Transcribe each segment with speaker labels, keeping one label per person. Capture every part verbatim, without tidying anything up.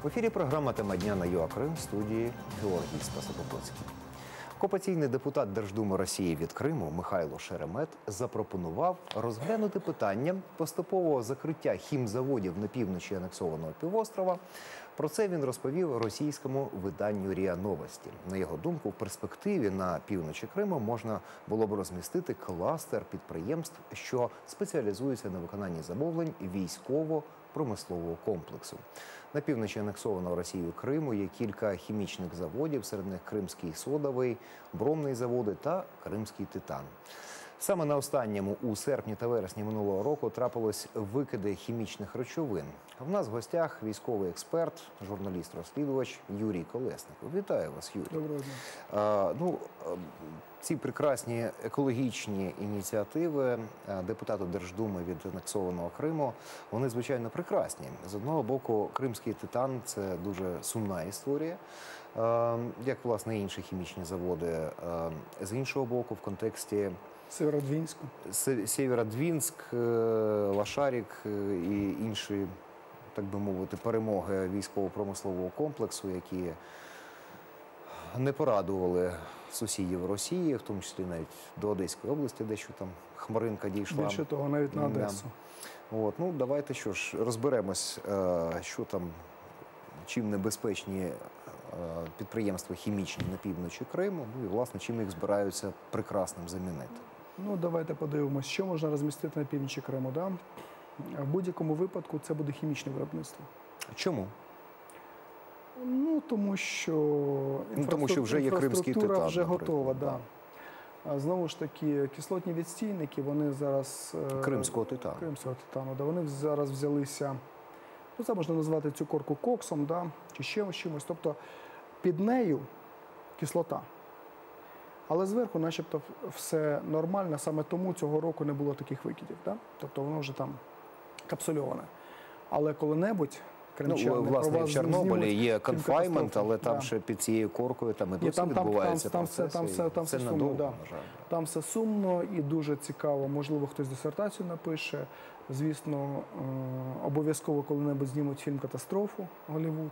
Speaker 1: В ефірі програма «Тема дня» на ЮА Крим, в студії Георгій Спасопотоцький. Окупаційний депутат Держдуми Росії від Криму Михайло Шеремет запропонував розглянути питання поступового закриття хімзаводів на півночі анексованого півострова. Про це він розповів російському виданню РІА Новості. На його думку, в перспективі на півночі Криму можна було б розмістити кластер підприємств, що спеціалізуються на виконанні замовлень військово-промислового комплексу. На півночі анексованого Росією Криму є кілька хімічних заводів, серед них Кримський содовий, бромний заводи та Кримський титан. Саме на останньому у серпні та вересні минулого року трапилось викиди хімічних речовин. В нас в гостях військовий експерт, журналіст-розслідувач Юрій Колесников. Вітаю вас, Юрій.
Speaker 2: Доброго дня.
Speaker 1: А, ну, ці прекрасні екологічні ініціативи депутата Держдуми від анексованого Криму, вони, звичайно, прекрасні. З одного боку, Кримський титан – це дуже сумна історія, як, власне, інші хімічні заводи. З іншого боку, в контексті
Speaker 2: Сєвєродвінську.
Speaker 1: Сєвєродвінськ, Лашарік і інші, так би мовити, перемоги військово-промислового комплексу, які не порадували сусідів Росії, в тому числі навіть до Одеської області, дещо там хмаринка дійшла.
Speaker 2: Більше того, навіть на Одесу.
Speaker 1: От, ну, давайте що ж, розберемось, що там, чим небезпечні підприємства хімічні на півночі Криму, ну і, власне, чим їх збираються прекрасним замінити.
Speaker 2: Ну, давайте подивимось, що можна розмістити на півночі Криму. Да? В будь-якому випадку це буде хімічне виробництво.
Speaker 1: Чому?
Speaker 2: Ну, тому що,
Speaker 1: ну, тому що вже є Кримський титан,
Speaker 2: вже готова. Да. А знову ж таки, кислотні відстійники, вони зараз...
Speaker 1: Кримського титану.
Speaker 2: Кримського титану, да. Вони зараз взялися, ну, це можна назвати цю корку коксом, да, чи ще чимось. Тобто під нею кислота. Але зверху начебто все нормально, саме тому цього року не було таких викидів. Да? Тобто воно вже там капсульоване. Але коли-небудь кримчани...
Speaker 1: Ну, власне, в Чорнобилі є конфаймент, але там да. ще під цією коркою там і досі відбувається
Speaker 2: там, процеси. Там все, там все сумно, да. Там все сумно і дуже цікаво. Можливо, хтось дисертацію напише. Звісно, обов'язково коли-небудь знімуть фільм «Катастрофу» Голлівуд.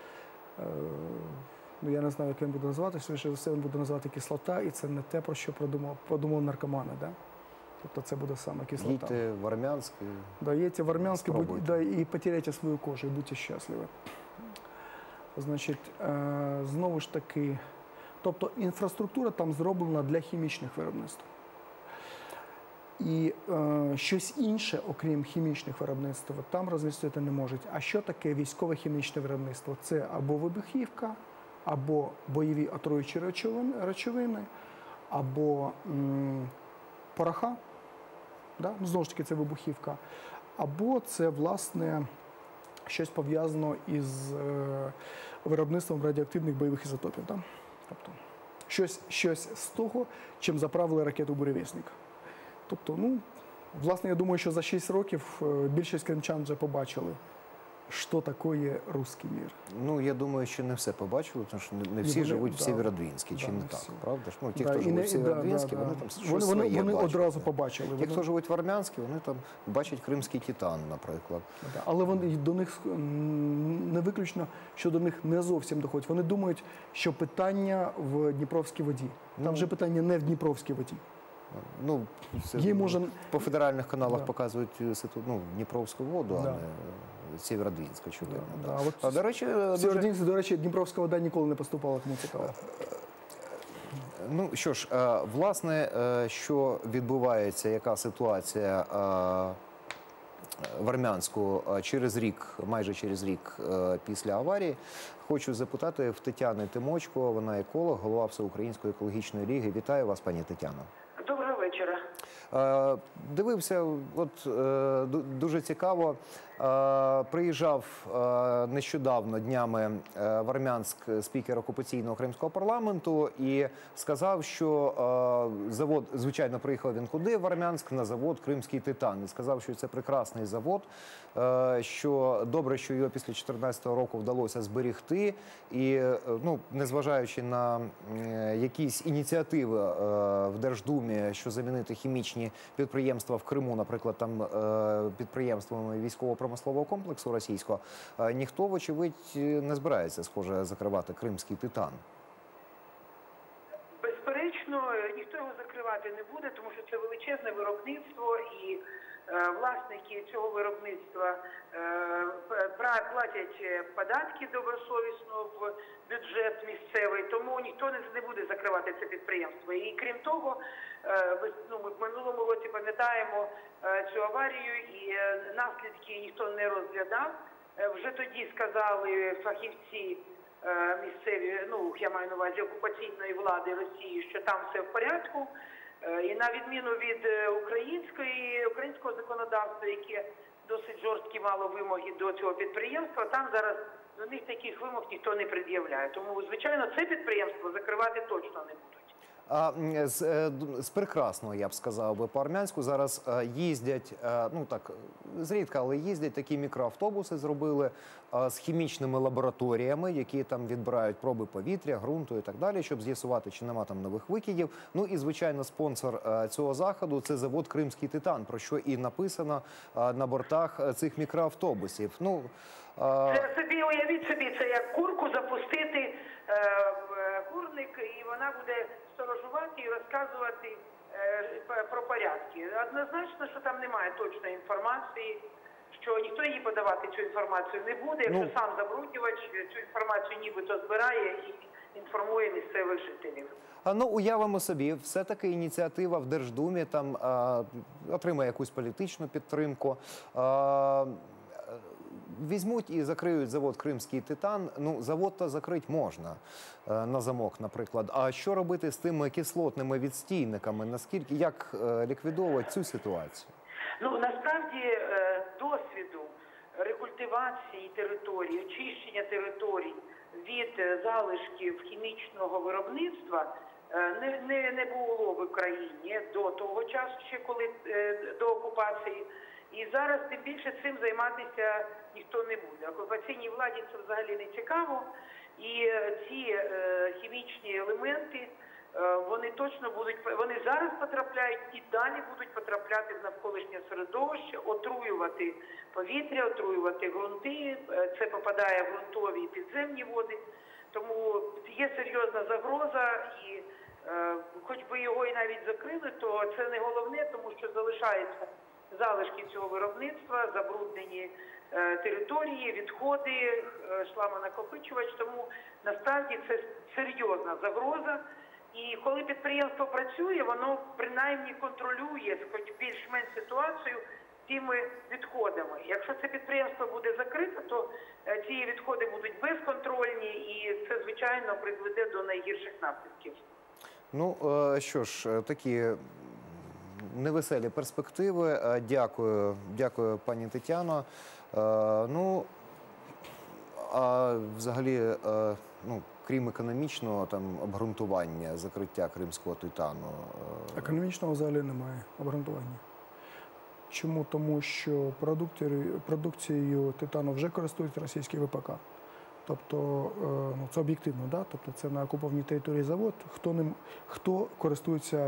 Speaker 2: Ну, я не знаю, як він буде називати, швидше за все він буде називати кислота, і це не те, про що подумав, подумав наркомани. Да? Тобто це буде саме кислота.
Speaker 1: Їдьте в Армянськ.
Speaker 2: Да, їдьте в Армянськ да, і потеряйте свою кожу, і будьте щасливі. Значить, е, знову ж таки, тобто інфраструктура там зроблена для хімічних виробництв. І е, щось інше, окрім хімічних виробництв, там розмістити не можуть. А що таке військове хімічне виробництво? Це або вибухівка, або бойові отруючі речовини, або м, пороха, да? Ну, знову ж таки, це вибухівка, або це, власне, щось пов'язано із е, виробництвом радіоактивних бойових ізотопів. Да? Тобто, щось, щось з того, чим заправили ракету «Буревісник». Тобто, ну, власне, я думаю, що за шість років більшість кримчан вже побачили, що таке русський мір.
Speaker 1: Ну, я думаю, що не все побачили, тому що не всі
Speaker 2: вони,
Speaker 1: живуть
Speaker 2: да,
Speaker 1: в Сєвєродвінській, чи
Speaker 2: да,
Speaker 1: не
Speaker 2: не
Speaker 1: так,
Speaker 2: всі.
Speaker 1: правда ж? Ну, ті,
Speaker 2: да,
Speaker 1: хто живуть в Сєвєродвінській,
Speaker 2: да, да,
Speaker 1: вони там щось
Speaker 2: вони,
Speaker 1: своє
Speaker 2: вони, вони
Speaker 1: бачать.
Speaker 2: одразу побачили.
Speaker 1: Ті,
Speaker 2: вони...
Speaker 1: хто живуть в Армянській, вони там бачать Кримський титан, наприклад.
Speaker 2: Да, але вони, до них не виключно, що до них не зовсім доходить. Вони думають, що питання в Дніпровській воді. Там
Speaker 1: ну,
Speaker 2: же питання не в Дніпровській воді.
Speaker 1: Ну, це,
Speaker 2: Їй може...
Speaker 1: по федеральних каналах да. показують ну, Дніпровську воду, да. а не Сєвєродвінську, очевидно. Да, да.
Speaker 2: Да. От,
Speaker 1: а, до речі,
Speaker 2: дуже... до речі, Дніпровська вода ніколи не поступала, кому цікаво.
Speaker 1: Ну, що ж, власне, що відбувається, яка ситуація в Армянську через рік, майже через рік після аварії, хочу запитати в Тетяни Тимочко, вона еколог, голова Всеукраїнської екологічної ліги. Вітаю вас, пані Тетяно.
Speaker 3: Доброго вечора.
Speaker 1: Дивився, от дуже цікаво, приїжджав нещодавно днями в Армянськ спікер окупаційного кримського парламенту і сказав, що завод, звичайно, приїхав він куди в Армянськ, на завод «Кримський титан». І сказав, що це прекрасний завод, що добре, що його після дві тисячі чотирнадцятого року вдалося зберегти. І, ну, незважаючи на якісь ініціативи в Держдумі, що замінити замінити хімічні підприємства в Криму, наприклад, там е, підприємствами військово-промислового комплексу російського, е, ніхто, вочевидь, не збирається, схоже, закривати кримський титан.
Speaker 3: Безперечно, ніхто його закривати не буде, тому що це величезне виробництво і е, власники цього виробництва е, платять податки добросовісно в бюджет місцевий, тому ніхто не, не буде закривати це підприємство. І крім того, е, ви, ну, ми в минулому році пам'ятаємо е, цю аварію і е, наслідки ніхто не розглядав. Е, вже тоді сказали фахівці місцеві, ну, я маю на увазі окупаційної влади Росії, що там все в порядку. І на відміну від української, українського законодавства, яке досить жорсткі мало вимоги до цього підприємства, там зараз до них таких вимог ніхто не пред'являє. Тому, звичайно, це підприємство закривати точно не будуть.
Speaker 1: А з, з прекрасного, я б сказав би, по-армянську зараз їздять, ну так, зрідка, але їздять такі мікроавтобуси, зробили з хімічними лабораторіями, які там відбирають проби повітря, ґрунту і так далі, щоб з'ясувати, чи нема там нових викидів. Ну і, звичайно, спонсор цього заходу – це завод «Кримський титан», про що і написано на бортах цих мікроавтобусів. Ну,
Speaker 3: це собі, уявіть собі, це як курку запустити в курник, і вона буде сторожувати і розказувати е, про порядки. Однозначно, що там немає точної інформації, що ніхто їй подавати цю інформацію не буде, якщо ну, сам забруднювач цю інформацію нібито збирає і інформує місцевих жителів.
Speaker 1: А ну, уявимо собі, все-таки ініціатива в Держдумі там а, отримає якусь політичну підтримку. А, візьмуть і закриють завод «Кримський титан». Ну, завод-то закрити можна на замок, наприклад. А що робити з тими кислотними відстійниками? Наскільки, як ліквідовувати цю ситуацію?
Speaker 3: Ну, насправді, досвіду рекультивації території, очищення територій від залишків хімічного виробництва не, не, не було в Україні до того часу, ще коли до окупації. І зараз тим більше цим займатися ніхто не буде. Окупаційній владі це взагалі не цікаво. І ці е, хімічні елементи, е, вони точно будуть, вони зараз потрапляють і далі будуть потрапляти в навколишнє середовище, отруювати повітря, отруювати ґрунти. Це попадає в ґрунтові і підземні води. Тому є серйозна загроза і е, хоч би його і навіть закрили, то це не головне, тому що залишається залишки цього виробництва, забруднені е, території, відходи, е, шламонакопичувач. Тому насправді це серйозна загроза. І коли підприємство працює, воно принаймні контролює хоч більш-менш ситуацію тими відходами. Якщо це підприємство буде закрите, то е, ці відходи будуть безконтрольні і це, звичайно, призведе до найгірших наслідків.
Speaker 1: Ну, е, що ж, такі невеселі перспективи. Дякую, дякую, пані Тетяно. Ну, а взагалі, ну, крім економічного там обґрунтування закриття кримського титану.
Speaker 2: Економічного взагалі немає обґрунтування. Чому? Тому що продукцією титану вже користується російський ВПК. Тобто, ну, це об'єктивно, да? Тобто це на окупованій території завод. Хто, ним, хто користується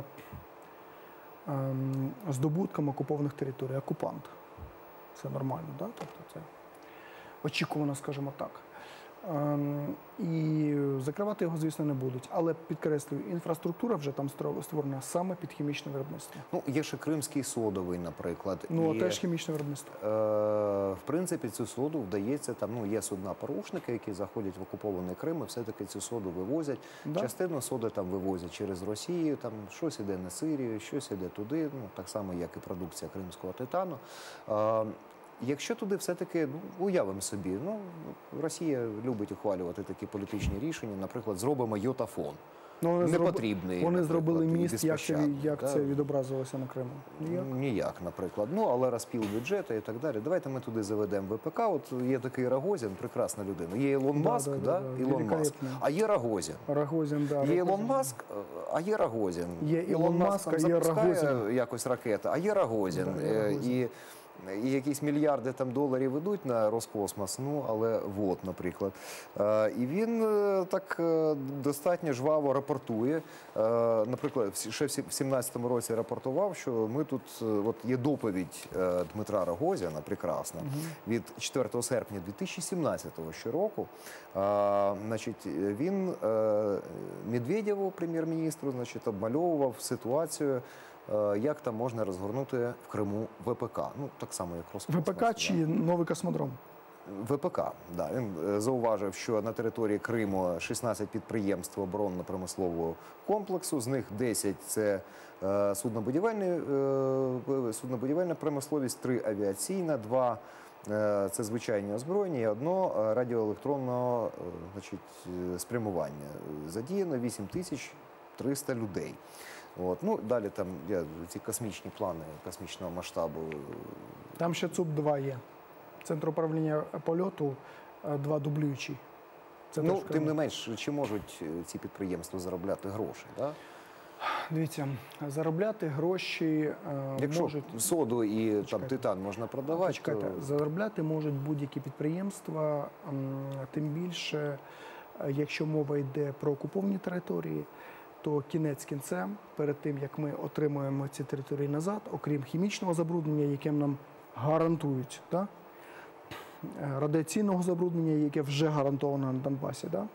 Speaker 2: ем, здобутком окупованих територій? Окупант. Це нормально, да? Тобто це очікувано, скажімо так. Ем, і закривати його, звісно, не будуть. Але, підкреслюю, інфраструктура вже там створена саме під хімічне виробництво.
Speaker 1: Ну, є ще Кримський содовий, наприклад.
Speaker 2: Ну,
Speaker 1: і,
Speaker 2: теж хімічне виробництво.
Speaker 1: Е, в принципі, цю соду вдається, там, ну, є судна-порушники, які заходять в окупований Крим, і все-таки цю соду вивозять. Да. Частину соди там вивозять через Росію, там щось іде на Сирію, щось іде туди, ну, так само, як і продукція кримського титану. Е, Якщо туди все-таки, ну, уявимо собі, ну, Росія любить ухвалювати такі політичні рішення, наприклад, зробимо йотафон.
Speaker 2: Ну, вони
Speaker 1: непотрібний.
Speaker 2: Вони зробили міст, як, це, як
Speaker 1: да?
Speaker 2: це відобразилося на Криму? Ніяк.
Speaker 1: Ніяк, наприклад. Ну, але розпіл бюджету і так далі. Давайте ми туди заведемо ВПК. От є такий Рогозін, прекрасна людина. Є Ілон
Speaker 2: да,
Speaker 1: Маск,
Speaker 2: да,
Speaker 1: да?
Speaker 2: да,
Speaker 1: Ілон Маск. А є Рогозін.
Speaker 2: Рогозін, да.
Speaker 1: Є Ілон Маск, а є Рогозін.
Speaker 2: Є Ілон Маск, а є
Speaker 1: Рогозін.
Speaker 2: Рогозін.
Speaker 1: Якось ракета, а є Рогозін.
Speaker 2: Да, є Рогозін.
Speaker 1: І і якісь мільярди там доларів йдуть на Роскосмос, ну, але от, наприклад. Е, І він е, так е, достатньо жваво рапортує. Е, Наприклад, в- ще в сі- в сімнадцятому році рапортував, що ми тут, е, от є доповідь е, Дмитра Рогозіна, прекрасна, від четвертого серпня дві тисячі сімнадцятого щороку. Е, Значить, він е, Медведєву, прем'єр-міністру, значить, обмальовував ситуацію, е, як там можна розгорнути в Криму ВПК. Ну, так само, як Роскосмос.
Speaker 2: ВПК
Speaker 1: да.
Speaker 2: чи новий космодром?
Speaker 1: ВПК, да. Він е, зауважив, що на території Криму шістнадцять підприємств оборонно-промислового комплексу, з них десять – це е, суднобудівельні, е, суднобудівельна промисловість, три – авіаційна, два е, – це звичайні озброєння, і одно е, радіоелектронного е, значить, е, спрямування. Задіяно вісім тисяч триста людей. От. Ну, далі там є ці космічні плани космічного масштабу.
Speaker 2: Там ще ЦУП два є. Центр управління польоту е, два дублюючі. Це
Speaker 1: Ну,
Speaker 2: теж
Speaker 1: тим
Speaker 2: Криму.
Speaker 1: не менш, чи можуть е, ці підприємства заробляти гроші? Да?
Speaker 2: Дивіться, заробляти гроші е,
Speaker 1: Якщо
Speaker 2: можуть.
Speaker 1: соду і там,
Speaker 2: Почекайте.
Speaker 1: титан можна продавати,
Speaker 2: Почекайте,
Speaker 1: то...
Speaker 2: заробляти можуть будь-які підприємства, м, тим більше, е, якщо мова йде про окуповані території, то кінець кінцем, перед тим як ми отримуємо ці території назад, окрім хімічного забруднення, яким нам гарантують, да? е, радіаційного забруднення, яке вже гарантовано на Донбасі, да?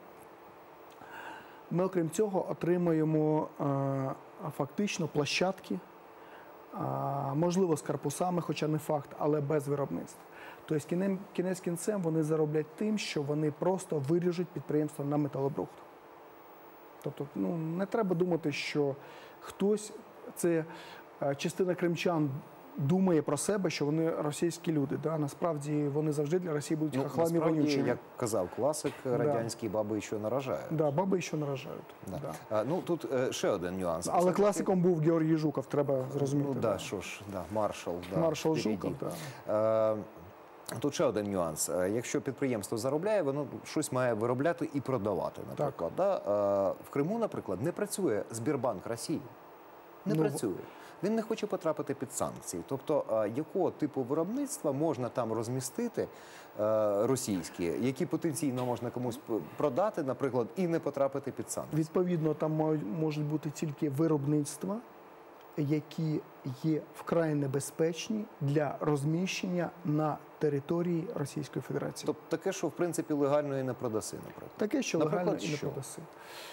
Speaker 2: Ми, окрім цього, отримаємо е, фактично площадки, е, можливо, з корпусами, хоча не факт, але без виробництва. Тобто кінець, кінець кінцем вони зароблять тим, що вони просто виріжуть підприємство на металобрухт. Тобто, ну, не треба думати, що хтось, це е, частина кримчан думає про себе, що вони російські люди. Да? Насправді вони завжди для Росії будуть
Speaker 1: Ну,
Speaker 2: хахлами
Speaker 1: насправді,
Speaker 2: вонючими.
Speaker 1: як казав класик, радянські баби ще наражають.
Speaker 2: Да, баби ще наражають.
Speaker 1: Да.
Speaker 2: Да.
Speaker 1: А, ну, тут е, ще один нюанс.
Speaker 2: Але
Speaker 1: Все-таки-
Speaker 2: класиком був Георгій Жуков, треба зрозуміти.
Speaker 1: Ну, да, що ж, да, маршал. Да,
Speaker 2: Маршал
Speaker 1: впереді.
Speaker 2: Жуков, да.
Speaker 1: Е, Тут ще один нюанс. Е, Якщо підприємство заробляє, воно щось має виробляти і продавати, наприклад. Да? Е, В Криму, наприклад, не працює Збірбанк Росії. Не
Speaker 2: Ну,
Speaker 1: працює. Він не хоче потрапити під санкції. Тобто, е, якого типу виробництва можна там розмістити е, російські, які потенційно можна комусь п- продати, наприклад, і не потрапити під санкції?
Speaker 2: Відповідно, там мають- можуть бути тільки виробництва, які є вкрай небезпечні для розміщення на території Російської Федерації.
Speaker 1: Тобто таке, що в принципі легально і не продаси, наприклад.
Speaker 2: Таке, що
Speaker 1: Наприклад,
Speaker 2: легально і не
Speaker 1: що?
Speaker 2: продаси.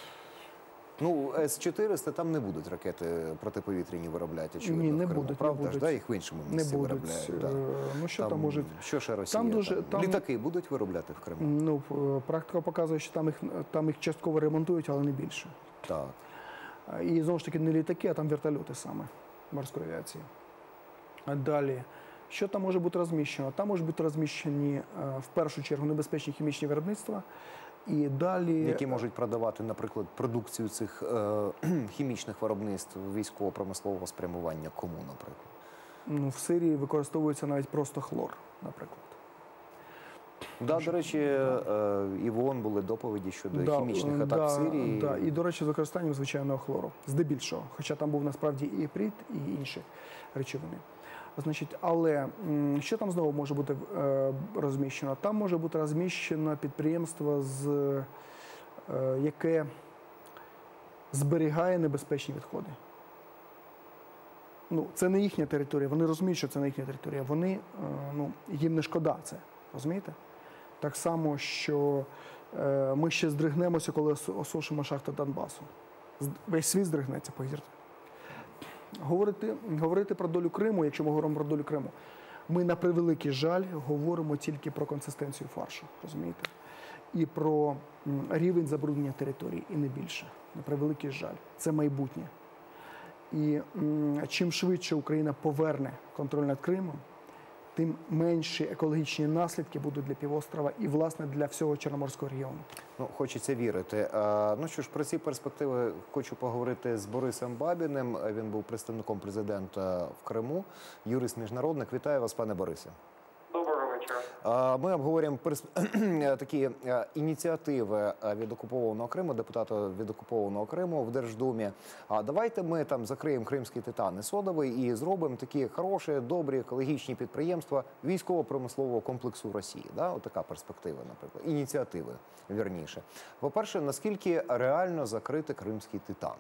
Speaker 1: Ну, С чотириста там не будуть ракети протиповітряні виробляти, очевидно,
Speaker 2: Ні, не
Speaker 1: в Криму,
Speaker 2: будуть, не
Speaker 1: правда ж?
Speaker 2: будуть.
Speaker 1: Да? Їх в іншому
Speaker 2: Не
Speaker 1: місці
Speaker 2: будуть.
Speaker 1: виробляють. Да.
Speaker 2: Е, Ну, що там, може...
Speaker 1: Що ще Росія?
Speaker 2: Там дуже-
Speaker 1: там?
Speaker 2: там-
Speaker 1: Літаки будуть виробляти в Криму?
Speaker 2: Ну, е, практика показує, що там їх, там їх частково ремонтують, але не більше.
Speaker 1: Так.
Speaker 2: А, І знову ж таки не літаки, а там вертольоти саме морської авіації. А далі, що там може бути розміщено? Там можуть бути розміщені е, в першу чергу небезпечні хімічні виробництва. І далі
Speaker 1: Які можуть продавати, наприклад, продукцію цих е, хімічних виробництв військово-промислового спрямування кому, наприклад?
Speaker 2: ну, в Сирії використовується навіть просто хлор, наприклад.
Speaker 1: Да, до речі, е, і в ООН були доповіді щодо
Speaker 2: Да,
Speaker 1: хімічних атак
Speaker 2: да,
Speaker 1: в Сирії.
Speaker 2: Да, і, до речі, з використанням звичайного хлору, здебільшого. Хоча там був насправді і іприт, і інші речовини. Значить, але м, що там знову може бути е, розміщено? Там може бути розміщено підприємство, з, е, яке зберігає небезпечні відходи. Ну, це не їхня територія, вони розуміють, що це не їхня територія. Вони, е, ну, їм не шкода це, розумієте? Так само, що е, ми ще здригнемося, коли осу- осушимо шахти Донбасу. З- Весь світ здригнеться, повірте. Говорити, говорити про долю Криму, якщо ми говоримо про долю Криму, ми на превеликий жаль говоримо тільки про консистенцію фаршу, розумієте? І про м, рівень забруднення території, і не більше. На превеликий жаль. Це майбутнє. І м, чим швидше Україна поверне контроль над Кримом, тим менші екологічні наслідки будуть для півострова і, власне, для всього Чорноморського регіону.
Speaker 1: Ну, хочеться вірити. А, ну що ж, про ці перспективи хочу поговорити з Борисом Бабіним. Він був представником президента в Криму, юрист-міжнародник. Вітаю вас, пане Борисе.
Speaker 4: Доброго вечора.
Speaker 1: Е, Ми обговорюємо перс- такі е, ініціативи е, від окупованого Криму, депутата від окупованого Криму в Держдумі. А давайте ми там закриємо кримський титан і содовий і зробимо такі хороші, добрі, екологічні підприємства військово-промислового комплексу Росії. Да? От така перспектива, наприклад. Ініціативи, вірніше. По-перше, наскільки реально закрити кримський титан?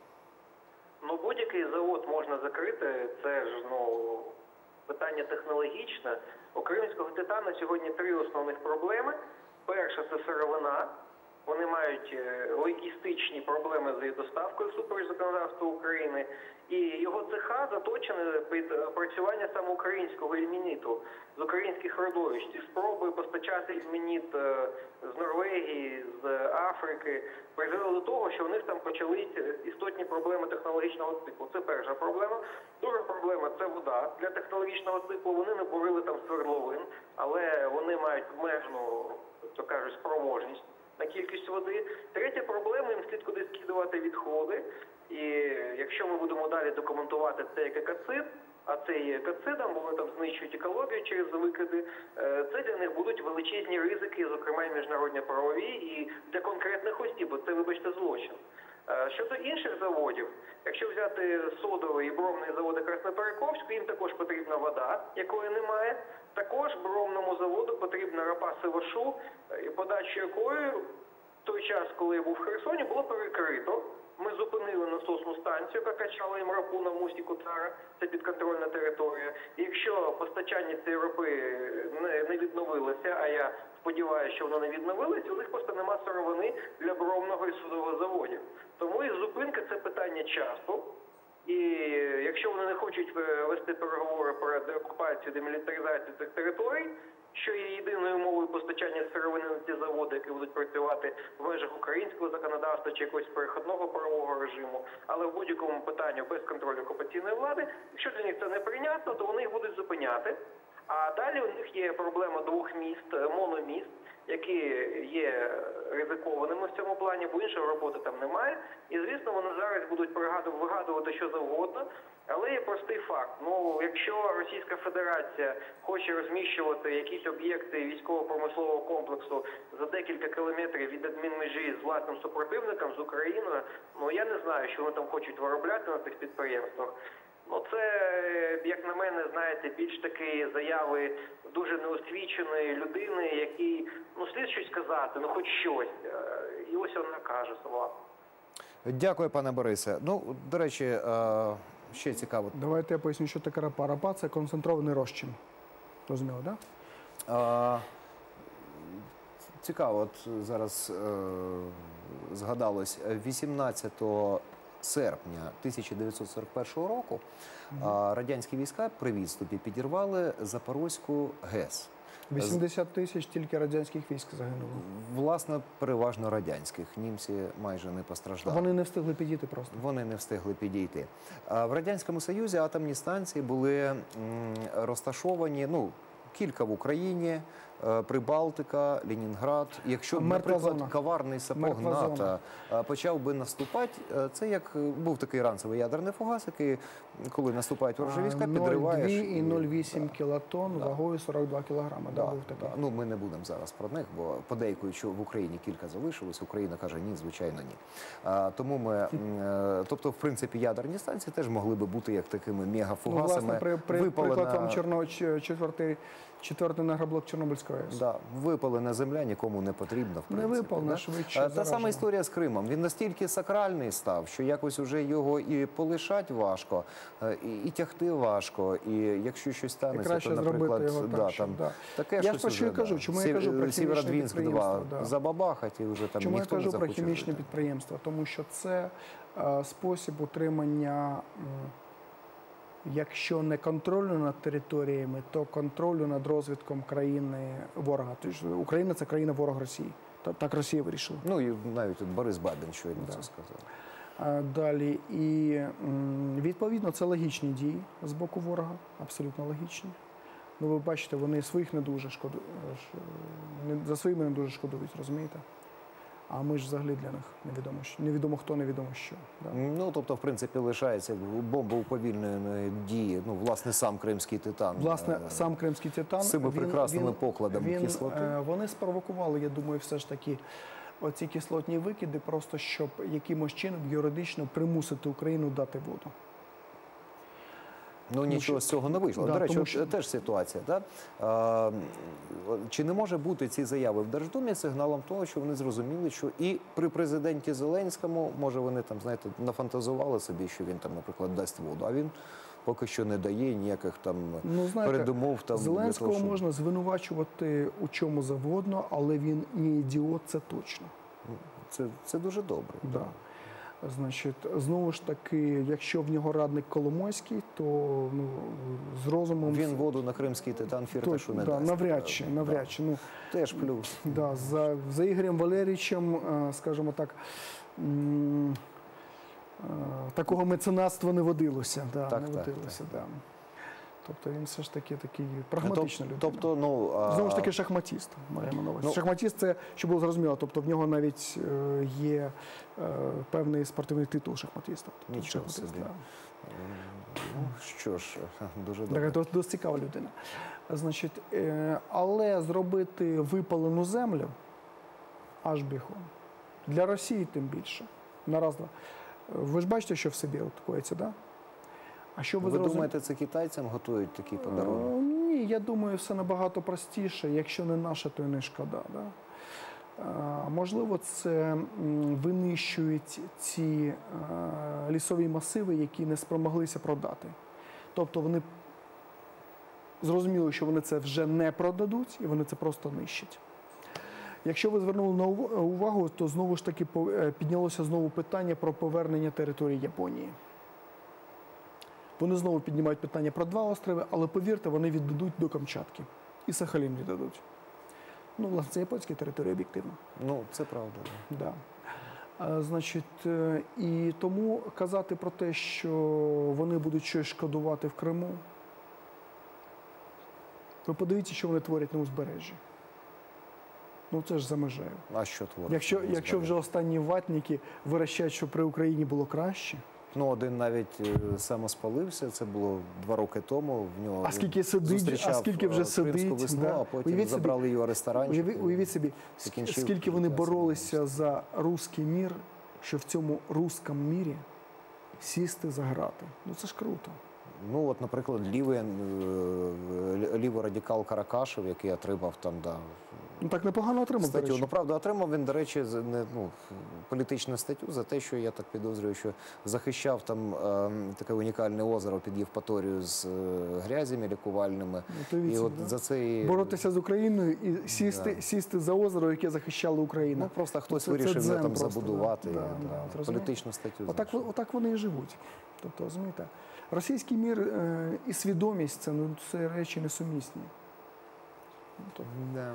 Speaker 4: Ну, будь-який завод можна закрити, це ж, ну, питання технологічне. У кримського титану сьогодні три основних проблеми. Перша – це сировина. Вони мають е, логістичні проблеми з її доставкою всупереч законодавства України. І його цеха заточені під опрацювання саме українського ільменіту з українських родовищ. Ці спроби постачати ільменіт е, з Норвегії, з Африки призвели до того, що у них там почались істотні проблеми технологічного циклу. Це перша проблема. Друга проблема – це вода. Для технологічного циклу вони не бурили там свердловин, але вони мають обмежену, то кажуть, спроможність на кількість води. Третя проблема – їм слід кудись скидувати відходи. І якщо ми будемо далі документувати це як екоцид, а це є екоцидом, бо вони там знищують екологію через викиди, це для них будуть величезні ризики, зокрема і міжнародно-правові, і для конкретних осіб, бо це, вибачте, злочин. Щодо інших заводів, якщо взяти содовий і бромний заводи Красноперекопську, їм також потрібна вода, якої немає. Також бромному заводу потрібна рапа Сивашу, подачу якої в той час, коли я був в Херсоні, було перекрито. Ми зупинили насосну станцію, яка качала їм рапу на мусі Кутара, це підконтрольна територія. І якщо постачання цієї рапи не, не відновилося, а я сподіваюся, що воно не відновилося, у них просто нема сировини для бромного і судового заводів. Тому і зупинка – це питання часу. І якщо вони не хочуть вести переговори про деокупацію, демілітаризацію цих територій, що є єдиною мовою постачання сировини на ці заводи, які будуть працювати в межах українського законодавства чи якогось переходного правового режиму, але в будь-якому питанні без контролю окупаційної влади, якщо для них це не прийнятно, то вони їх будуть зупиняти. А далі у них є проблема двох міст, мономіст, які є ризикованими в цьому плані, бо іншої роботи там немає. І, звісно, вони зараз будуть вигадувати що завгодно. Але є простий факт. Ну, якщо Російська Федерація хоче розміщувати якісь об'єкти військово-промислового комплексу за декілька кілометрів від адмінмежі з власним супротивником, з Україною, ну, я не знаю, що вони там хочуть виробляти на цих підприємствах. Ну, це, як на мене, знаєте, більш такі заяви дуже неосвіченої людини, якій, ну, слід щось сказати, ну, хоч щось. І ось вона каже сама.
Speaker 1: Дякую, пане Борисе. Ну, до речі, е, ще цікаво.
Speaker 2: Давайте я поясню, що таке рапа. Рапа – це концентрований розчин. Розуміло, так? Да?
Speaker 1: Е, цікаво, от зараз е, згадалось, вісімнадцятого серпня тисяча дев'ятсот сорок першого року mm-hmm. радянські війська при відступі підірвали Запорозьку ГЕС.
Speaker 2: вісімдесят тисяч тільки радянських військ загинуло.
Speaker 1: Власне, переважно радянських. Німці майже не постраждали.
Speaker 2: Вони не встигли підійти просто.
Speaker 1: Вони не встигли підійти. В Радянському Союзі атомні станції були розташовані, ну, кілька в Україні, Прибалтика, Ленінград. Якщо,
Speaker 2: Мертва
Speaker 1: наприклад,
Speaker 2: зона.
Speaker 1: коварний сапог
Speaker 2: Мертва
Speaker 1: НАТО
Speaker 2: зона.
Speaker 1: почав би наступати, це як був такий ранцевий ядерний фугас, який, коли наступають ворожі війська, підриваєш.
Speaker 2: нуль цілих дві і нуль цілих вісім кілотонн,
Speaker 1: да.
Speaker 2: вагою сорок два кілограми.
Speaker 1: Да,
Speaker 2: да, був такий.
Speaker 1: да. Ну, ми не будемо зараз про них, бо подейкують, що в Україні кілька залишилось, Україна каже, ні, звичайно, ні. А, тому ми, е, тобто, в принципі, ядерні станції теж могли би бути як такими мегафугасами.
Speaker 2: Ну, власне, при, при,
Speaker 1: випалена...
Speaker 2: приклад вам Чорно, четвертий, четвертий енергоблок Чорнобильської АЕС.
Speaker 1: Да, випалена земля нікому не потрібна, в принципі.
Speaker 2: Не випалена,
Speaker 1: да?
Speaker 2: швидше
Speaker 1: Та
Speaker 2: заражена.
Speaker 1: сама історія з Кримом. Він настільки сакральний став, що якось уже його і полишать важко, і, і тягти важко, і якщо щось станеться, то, наприклад,
Speaker 2: його
Speaker 1: да,
Speaker 2: першим,
Speaker 1: там,
Speaker 2: да.
Speaker 1: таке
Speaker 2: я
Speaker 1: щось
Speaker 2: ж про що
Speaker 1: уже,
Speaker 2: і кажу,
Speaker 1: да.
Speaker 2: чому я кажу про хімічне
Speaker 1: Сєвєродвінськ два
Speaker 2: підприємство. Да.
Speaker 1: забабахать, і вже там
Speaker 2: чому
Speaker 1: ніхто
Speaker 2: я кажу
Speaker 1: не
Speaker 2: про
Speaker 1: захоче
Speaker 2: хімічне
Speaker 1: жити.
Speaker 2: підприємство? Тому що це е, спосіб утримання, м, якщо не контролю над територіями, то контролю над розвитком країни ворога. Тобто Україна – це країна-ворог Росії. Так, так Росія вирішила.
Speaker 1: Ну і навіть от Борис Бабін щойно
Speaker 2: Да.
Speaker 1: це сказав.
Speaker 2: А, далі. І м, відповідно це логічні дії з боку ворога, абсолютно логічні. Ну, ви бачите, вони своїх не дуже шкодують, за своїми не дуже шкодують, розумієте? А ми ж взагалі для них невідомо, що- невідомо хто, невідомо що. Да.
Speaker 1: Ну, тобто, в принципі, лишається бомба уповільненої дії, ну, власне, сам кримський титан.
Speaker 2: Власне,
Speaker 1: Е,
Speaker 2: сам кримський титан,
Speaker 1: з цими прекрасними покладами
Speaker 2: він,
Speaker 1: кислоти.
Speaker 2: е, вони спровокували, я думаю, все ж таки оці кислотні викиди, просто щоб якимось чином юридично примусити Україну дати воду.
Speaker 1: Ну, нічого
Speaker 2: що-
Speaker 1: з цього не вийшло.
Speaker 2: Да,
Speaker 1: До речі,
Speaker 2: тому
Speaker 1: от
Speaker 2: що-
Speaker 1: теж ситуація. Да? А, чи не може бути ці заяви в Держдумі сигналом того, що вони зрозуміли, що і при президенті Зеленському, може, вони там, знаєте, нафантазували собі, що він там, наприклад, дасть воду, а він поки що не дає ніяких там
Speaker 2: Ну, знаєте,
Speaker 1: передумов. Там, для
Speaker 2: Зеленського
Speaker 1: того, щоб-
Speaker 2: можна звинувачувати у чому завгодно, але він не ідіот, це точно.
Speaker 1: Це, це дуже добре.
Speaker 2: Да. Значить, знову ж таки, якщо в нього радник Коломойський, то ну, з розумом
Speaker 1: Він воду на кримський титан фірташу
Speaker 2: точно,
Speaker 1: не
Speaker 2: да,
Speaker 1: дасть.
Speaker 2: навряд чи,
Speaker 1: Да.
Speaker 2: навряд чи. Ну,
Speaker 1: Теж плюс.
Speaker 2: да, за, за Ігорем Валерійовичем, е, скажімо так, м, е, такого меценатства не водилося. Да,
Speaker 1: Так,
Speaker 2: не
Speaker 1: так,
Speaker 2: водилося, да. Тобто він все ж таки такий прагматична людина.
Speaker 1: Тобто, ну, а-
Speaker 2: Знову ж таки, шахматіст, маємо на увазі.
Speaker 1: Ну,
Speaker 2: Шахматіст – це, щоб було зрозуміло, тобто в нього навіть е, є е, певний спортивний титул шахматиста. Тобто,
Speaker 1: Нічого
Speaker 2: шахматист,
Speaker 1: собі.
Speaker 2: да.
Speaker 1: Ну, що ж, дуже
Speaker 2: Така
Speaker 1: добре.
Speaker 2: дос- досить цікава людина. Значить, е, але зробити випалену землю аж бігом. Для Росії тим більше. На раз, два. Ви ж бачите, що в собі от коїться, да? А що ви,
Speaker 1: Ви
Speaker 2: зрозум-
Speaker 1: думаєте, це китайцям готують такі
Speaker 2: Е,
Speaker 1: подарунки?
Speaker 2: Ні, я думаю, все набагато простіше. Якщо не наше, то й не шкода. Да? Е, Можливо, це м, винищують ці е, лісові масиви, які не спромоглися продати. Тобто вони зрозуміли, що вони це вже не продадуть, і вони це просто нищать. Якщо ви звернули на ув- увагу, то знову ж таки по- е, піднялося знову питання про повернення території Японії. Вони знову піднімають питання про два острови, але повірте, вони віддадуть до Камчатки. І Сахалін віддадуть. Ну, власне, це японська територія об'єктивно.
Speaker 1: Ну, це правда. Да.
Speaker 2: Да. А, значить, е, і тому казати про те, що вони будуть щось шкодувати в Криму. Ви подивіться, що вони творять на узбережжі. Ну, це ж за межею.
Speaker 1: А що творить?
Speaker 2: Якщо, якщо вже останні ватники вирощають, що при Україні було краще,
Speaker 1: Ну, один навіть е, самоспалився, це було два роки тому. В нього
Speaker 2: а скільки сидить, а
Speaker 1: зустрічав,
Speaker 2: скільки вже
Speaker 1: е, кримську
Speaker 2: сидить.
Speaker 1: весну,
Speaker 2: да.
Speaker 1: а потім
Speaker 2: Уявіть собі,
Speaker 1: забрали його ресторанчик.
Speaker 2: Уяви- Уявіть собі,
Speaker 1: закінчив
Speaker 2: скільки вони
Speaker 1: життя
Speaker 2: боролися за руський мір, що в цьому руському мірі сісти за грати. Ну це ж круто.
Speaker 1: Ну, от, наприклад, лівий, е, ліворадикал Каракашев, який отримав там, да,
Speaker 2: Ну так непогано отримав, до
Speaker 1: статтю.
Speaker 2: речі.
Speaker 1: Ну, правда, отримав він, до речі, за- не, ну, політичну статтю за те, що я так підозрюю, що захищав там е, таке унікальне озеро під Євпаторію з е, грязями лікувальними.
Speaker 2: Ну, то
Speaker 1: І
Speaker 2: віці,
Speaker 1: от
Speaker 2: да.
Speaker 1: за це і...
Speaker 2: Боротися з Україною і сісти,
Speaker 1: Да.
Speaker 2: сісти за озеро, яке захищала Україна.
Speaker 1: Ну, просто хтось
Speaker 2: Це- це
Speaker 1: вирішив
Speaker 2: дзен
Speaker 1: його там
Speaker 2: просто,
Speaker 1: забудувати.
Speaker 2: да,
Speaker 1: і,
Speaker 2: да,
Speaker 1: да,
Speaker 2: да, от розумієте?
Speaker 1: політичну статтю.
Speaker 2: Отак,
Speaker 1: знайшов.
Speaker 2: отак вони і живуть. Тобто, розумієте, російський мір е, і свідомість це, ну, це речі несумісні. Ну, то-
Speaker 1: Да.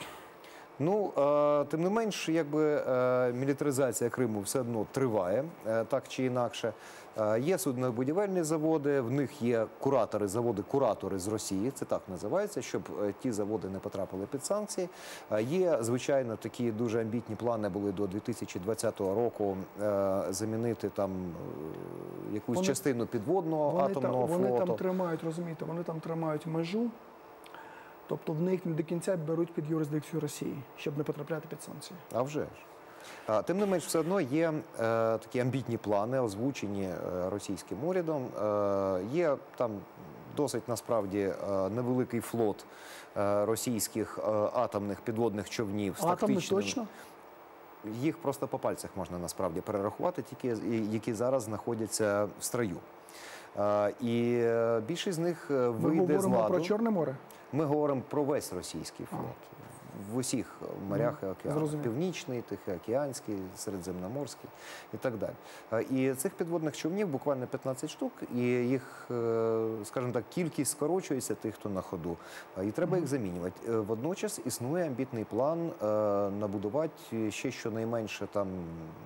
Speaker 1: Ну, е, тим не менш, якби е, мілітаризація Криму все одно триває, е, так чи інакше. Е, є суднобудівельні заводи, в них є куратори, заводи, куратори з Росії, це так називається, щоб е, ті заводи не потрапили під санкції. Е, є, звичайно, такі дуже амбітні плани були до дві тисячі двадцятого року е, замінити там е, якусь
Speaker 2: Вони-
Speaker 1: частину підводного
Speaker 2: Вони
Speaker 1: атомного
Speaker 2: там, вони
Speaker 1: флоту.
Speaker 2: там тримають, розумієте, вони там тримають межу, тобто в них не до кінця беруть під юрисдикцію Росії, щоб не потрапляти під санкції.
Speaker 1: А вже ж. А, Тим не менш, все одно є е, такі амбітні плани, озвучені е, російським урядом. Е, є там досить насправді е, невеликий флот е, російських е, атомних підводних човнів з
Speaker 2: Атомний
Speaker 1: тактичними.
Speaker 2: точно?
Speaker 1: Їх просто по пальцях можна насправді перерахувати, тільки які зараз знаходяться в строю. Е, і е, більшість з них е,
Speaker 2: Ми
Speaker 1: вийде з
Speaker 2: говоримо
Speaker 1: ладу.
Speaker 2: про Чорне море?
Speaker 1: Ми говоримо про весь російський флот. В усіх морях і океанах.
Speaker 2: зрозумів.
Speaker 1: Північний, Тихоокеанський, Середземноморський і так далі. Е, І цих підводних човнів буквально п'ятнадцять штук, і їх, е, скажімо так, кількість скорочується тих, хто на ходу. Е, І треба їх замінювати. Е, Водночас існує амбітний план е, набудувати ще щонайменше там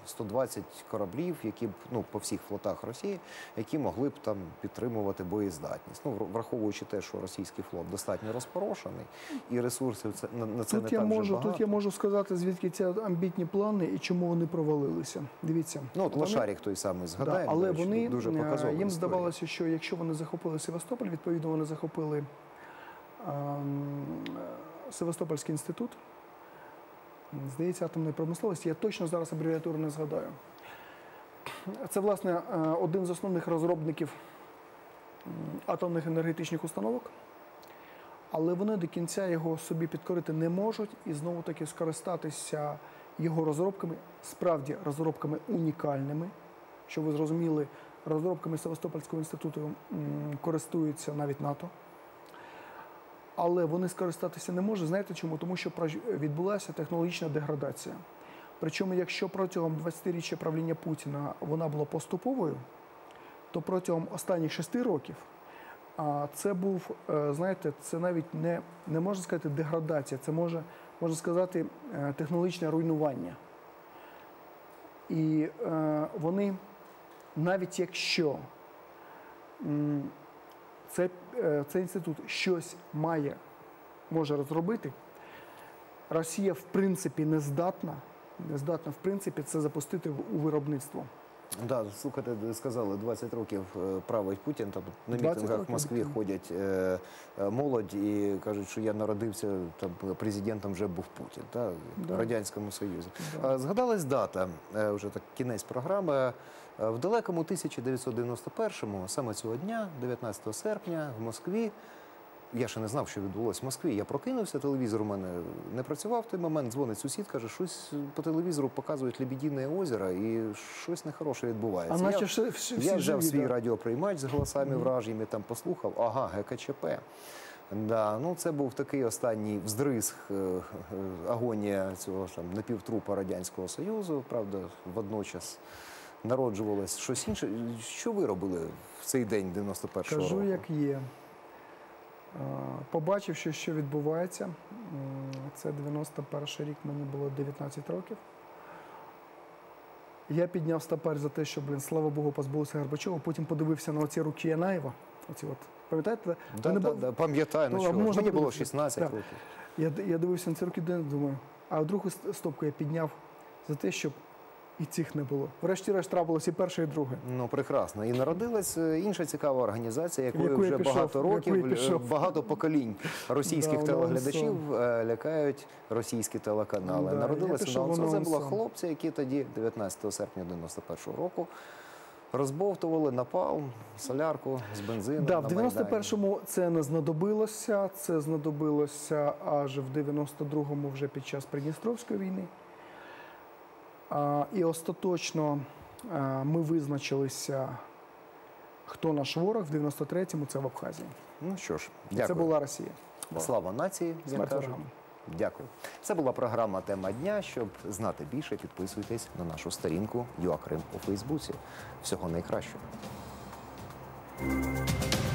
Speaker 1: сто двадцять кораблів, які б, ну, по всіх флотах Росії, які могли б там підтримувати боєздатність. Ну, враховуючи те, що російський флот достатньо розпорошений, і ресурсів це, на, на це
Speaker 2: Тут
Speaker 1: не
Speaker 2: я,
Speaker 1: так вже
Speaker 2: можу,
Speaker 1: багато.
Speaker 2: тут я можу сказати, звідки ці амбітні плани і чому вони провалилися. Дивіться.
Speaker 1: Ну, от
Speaker 2: вони-
Speaker 1: Лошарік той самий згадаємо,
Speaker 2: Да, але
Speaker 1: до речі,
Speaker 2: вони,
Speaker 1: дуже
Speaker 2: е,
Speaker 1: показова
Speaker 2: їм
Speaker 1: історія.
Speaker 2: здавалося, що якщо вони захопили Севастополь, відповідно вони захопили ем, Севастопольський інститут, здається, атомної промисловості, я точно зараз абревіатуру не згадаю. Це, власне, е, один з основних розробників м, атомних енергетичних установок, але вони до кінця його собі підкорити не можуть і знову-таки скористатися його розробками, справді розробками унікальними, що ви зрозуміли, розробками Севастопольського інституту м, користуються навіть НАТО. Але вони скористатися не можуть. Знаєте чому? Тому що прож- відбулася технологічна деградація. Причому, якщо протягом двадцятиріччя правління Путіна вона була поступовою, то протягом останніх шести років а, це був, е, знаєте, це навіть не, не можна сказати деградація, це може, можна сказати е, технологічне руйнування. І е, вони, навіть якщо м, цей, е, цей інститут щось має, може розробити, Росія в принципі не здатна, не здатна в принципі це запустити в- у виробництво.
Speaker 1: Да, слухайте, ви сказали, двадцять років е, править Путін, там на
Speaker 2: двадцять
Speaker 1: мітингах в
Speaker 2: років,
Speaker 1: Москві
Speaker 2: так.
Speaker 1: ходять е, е, молодь і кажуть, що я народився, там президентом вже був Путін, та,
Speaker 2: Да.
Speaker 1: в Радянському Союзі.
Speaker 2: Да.
Speaker 1: Е, Згадалась дата, е, вже так кінець програми. Е, В далекому тисяча дев'ятсот дев'яносто першому, саме цього дня, дев'ятнадцятого серпня, в Москві, я ще не знав, що відбулося в Москві. Я прокинувся, телевізор у мене не працював в той момент, дзвонить сусід, каже, щось по телевізору показують Лебедине озеро і щось нехороше відбувається.
Speaker 2: А наче
Speaker 1: я,
Speaker 2: всі, всі, всі
Speaker 1: я взяв
Speaker 2: живі,
Speaker 1: свій
Speaker 2: да.
Speaker 1: радіоприймач з голосами вражими, там послухав, ага, ге ка че пе. Да, ну це був такий останній вздризг, е, е, агонія цього ж там напівтрупа Радянського Союзу, правда, водночас народжувалось щось інше. Що ви робили в цей день дев'яносто першого року?
Speaker 2: Кажу, як є. А, Побачивши, що відбувається, м, це дев'яносто перший рік, мені було дев'ятнадцять років. Я підняв стопар за те, що, блін, слава Богу, позбувся Горбачова. Потім подивився на оці руки Янаєва. Оці от, пам'ятаєте?
Speaker 1: Да,
Speaker 2: Вони
Speaker 1: да,
Speaker 2: бу-
Speaker 1: да, пам'ятаю, ну
Speaker 2: Ну,
Speaker 1: що,
Speaker 2: можна
Speaker 1: мені було
Speaker 2: подивитися.
Speaker 1: шістнадцять
Speaker 2: Так.
Speaker 1: років.
Speaker 2: Я, я дивився на ці руки, думаю, а другу ст- стопку я підняв за те, щоб і цих не було. Врешті-решт трапилось і перше, і друге.
Speaker 1: Ну, прекрасно. І народилась е, інша цікава організація, якою
Speaker 2: яку я
Speaker 1: вже
Speaker 2: пішов,
Speaker 1: багато
Speaker 2: в яку
Speaker 1: років,
Speaker 2: я пішов.
Speaker 1: е, багато поколінь російських
Speaker 2: Да,
Speaker 1: телеглядачів е, лякають російські телеканали.
Speaker 2: Да, я
Speaker 1: Народилася
Speaker 2: пішов
Speaker 1: вона,
Speaker 2: в
Speaker 1: це були
Speaker 2: анонсон.
Speaker 1: хлопці, які тоді, дев'ятнадцятого серпня дев'яносто першого року, розбовтували напалм, солярку з бензином
Speaker 2: Да,
Speaker 1: на
Speaker 2: в
Speaker 1: Майдані.
Speaker 2: дев'яносто першому це не знадобилося, це знадобилося аж в дев'яносто другому вже під час Придністровської війни. А, і остаточно а, ми визначилися, хто наш ворог, в дев'яносто третьому це в Абхазії.
Speaker 1: Ну що ж, дякую.
Speaker 2: Це була Росія.
Speaker 1: Слава нації, як
Speaker 2: Смерть
Speaker 1: кажуть.
Speaker 2: ворогам.
Speaker 1: Дякую. Це була програма «Тема дня». Щоб знати більше, підписуйтесь на нашу сторінку «ЮАКрим» у Фейсбуці. Всього найкращого.